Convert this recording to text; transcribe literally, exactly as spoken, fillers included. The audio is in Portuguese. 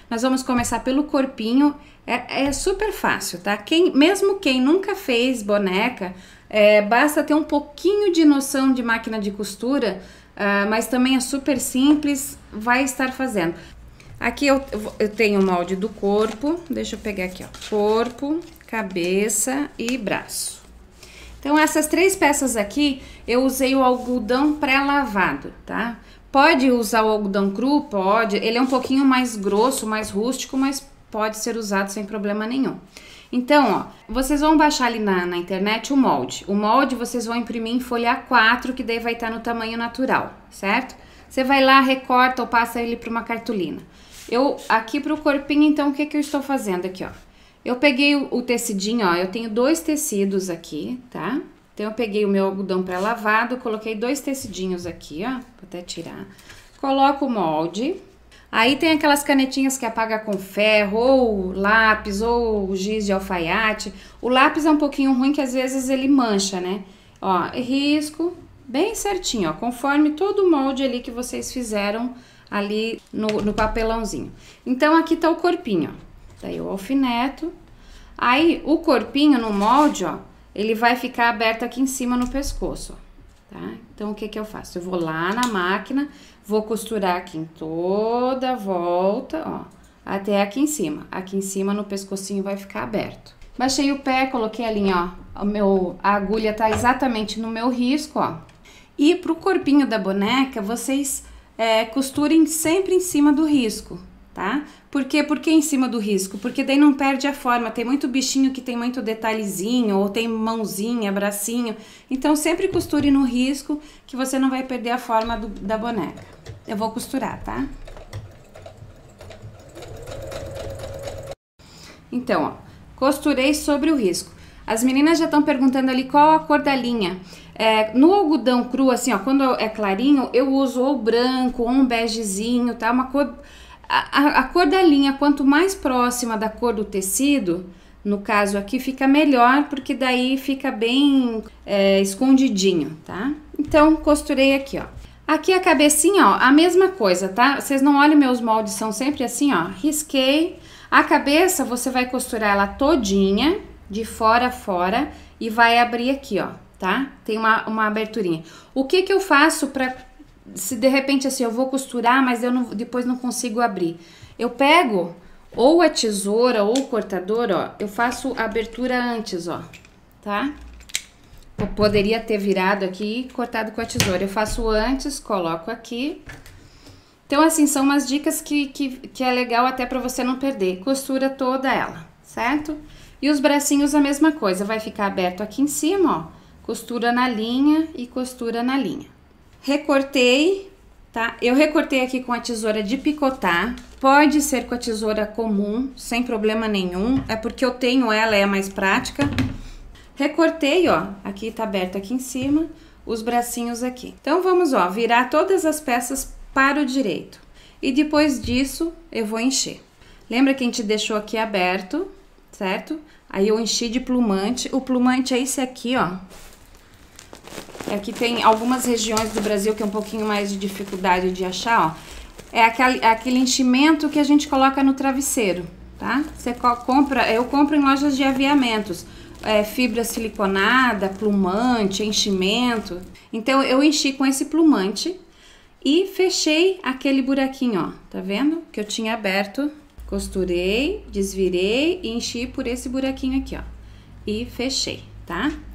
Nós vamos começar pelo corpinho, é, é super fácil, tá? Quem, mesmo quem nunca fez boneca, é, basta ter um pouquinho de noção de máquina de costura, uh, mas também é super simples, vai estar fazendo. Aqui eu, eu tenho o molde do corpo, deixa eu pegar aqui, ó, corpo, cabeça e braço. Então, essas três peças aqui, eu usei o algodão pré-lavado, tá? Pode usar o algodão cru, pode, ele é um pouquinho mais grosso, mais rústico, mas pode ser usado sem problema nenhum. Então, ó, vocês vão baixar ali na, na internet o molde. O molde vocês vão imprimir em folha A quatro, que daí vai estar no tamanho natural, certo? Você vai lá, recorta ou passa ele para uma cartolina. Eu, aqui pro corpinho, então, o que que eu estou fazendo aqui, ó? Eu peguei o, o tecidinho, ó, eu tenho dois tecidos aqui, tá? Então, eu peguei o meu algodão pré-lavado, coloquei dois tecidinhos aqui, ó, vou até tirar. Coloco o molde. Aí tem aquelas canetinhas que apaga com ferro, ou lápis, ou giz de alfaiate. O lápis é um pouquinho ruim, que às vezes ele mancha, né? Ó, risco bem certinho, ó, conforme todo o molde ali que vocês fizeram ali no, no papelãozinho. Então, aqui tá o corpinho, ó. Daí eu alfineto. Aí, o corpinho no molde, ó, ele vai ficar aberto aqui em cima no pescoço, ó, tá? Então, o que que eu faço? Eu vou lá na máquina, vou costurar aqui em toda a volta, ó, até aqui em cima. Aqui em cima no pescocinho vai ficar aberto. Baixei o pé, coloquei a linha, ó, o meu, a agulha tá exatamente no meu risco, ó. E pro corpinho da boneca, vocês é, costurem sempre em cima do risco, tá? Por quê? Por que em cima do risco? Porque daí não perde a forma. Tem muito bichinho que tem muito detalhezinho, ou tem mãozinha, bracinho. Então, sempre costure no risco, que você não vai perder a forma do, da boneca. Eu vou costurar, tá? Então, ó, costurei sobre o risco. As meninas já estão perguntando ali qual a cor da linha. É, no algodão cru, assim, ó, quando é clarinho, eu uso ou branco, ou um begezinho, tá? Uma cor... A, a, a cor da linha, quanto mais próxima da cor do tecido, no caso aqui, fica melhor, porque daí fica bem é, escondidinho, tá? Então, costurei aqui, ó. Aqui a cabecinha, ó, a mesma coisa, tá? Vocês não olhem, meus moldes são sempre assim, ó. Risquei. A cabeça, você vai costurar ela todinha, de fora a fora, e vai abrir aqui, ó, tá? Tem uma, uma aberturinha. O que que eu faço pra... Se de repente assim, eu vou costurar, mas eu não, depois não consigo abrir. Eu pego ou a tesoura ou o cortador, ó, eu faço a abertura antes, ó, tá? Eu poderia ter virado aqui e cortado com a tesoura. Eu faço antes, coloco aqui. Então, assim, são umas dicas que, que, que é legal até pra você não perder. Costura toda ela, certo? E os bracinhos a mesma coisa, vai ficar aberto aqui em cima, ó. Costura na linha e costura na linha. Recortei, tá? Eu recortei aqui com a tesoura de picotar. Pode ser com a tesoura comum, sem problema nenhum. É porque eu tenho ela, é a mais prática. Recortei, ó. Aqui tá aberto aqui em cima, os bracinhos aqui. Então, vamos, ó, virar todas as peças para o direito. E depois disso, eu vou encher. Lembra que a gente deixou aqui aberto, certo? Aí eu enchi de plumante. O plumante é esse aqui, ó. Aqui tem algumas regiões do Brasil que é um pouquinho mais de dificuldade de achar, ó. É aquele, aquele enchimento que a gente coloca no travesseiro, tá? Você compra, eu compro em lojas de aviamentos. É, fibra siliconada, plumante, enchimento. Então, eu enchi com esse plumante e fechei aquele buraquinho, ó. Tá vendo? Que eu tinha aberto. Costurei, desvirei e enchi por esse buraquinho aqui, ó. E fechei, tá?